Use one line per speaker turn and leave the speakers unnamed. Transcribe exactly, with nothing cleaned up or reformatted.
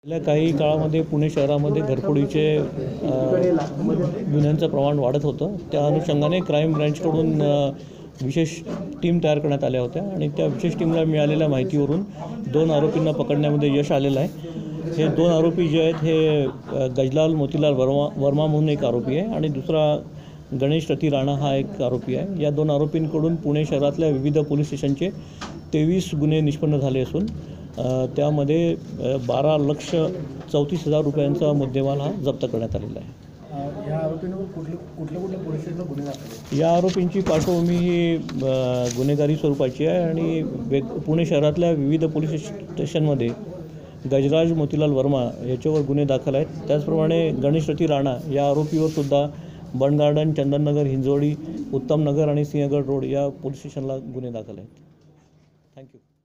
गेल्या काही काळामध्ये पुणे शहरामध्ये घरफोडीचे गुन्ह्यांचं प्रमाण वाढत होतं। त्या अनुषंगाने क्राईम ब्रँचकडून विशेष टीम तयार करण्यात आल्या होत्या आणि त्या विशेष टीमला मिळालेल्या माहितीवरून दोन आरोपींना पकडण्यामध्ये यश आलेलं आहे। हे दोन आरोपी जे आहेत हे गजलाल मोतीलाल वर्मा वर्मा म्हणून एक आरोपी आहे आणि दुसरा गणेश रती राणा हा एक आरोपी आहे। या दोन आरोपींकडून पुणे शहरातल्या विविध पोलीस स्टेशनचे तेवीस गुन्हे निष्पन्न झाले असून त्यामध्ये बारा लक्ष चौतीस हजार रुपयांचा मुद्देमाल हा जप्त करण्यात आलेला आहे।
या आरोपींवर कुठले कुठले कुठले पोलीस स्टेशनला गुन्हे दाखल?
या आरोपींची पार्श्वभूमी ही गुन्हेगारी स्वरूपाची आहे आणि वेग पुणे शहरातल्या विविध पोलीस स्टेशनमध्ये गजराज मोतीलाल वर्मा याच्यावर गुन्हे दाखल आहेत। त्याचप्रमाणे गणेश रती राणा या आरोपीवर सुद्धा बंड गार्डन, चंदननगर, हिंजवडी, उत्तम नगर आणि सिंहगड रोड या पोलीस स्टेशनला गुन्हे दाखल आहेत। थँक्यू।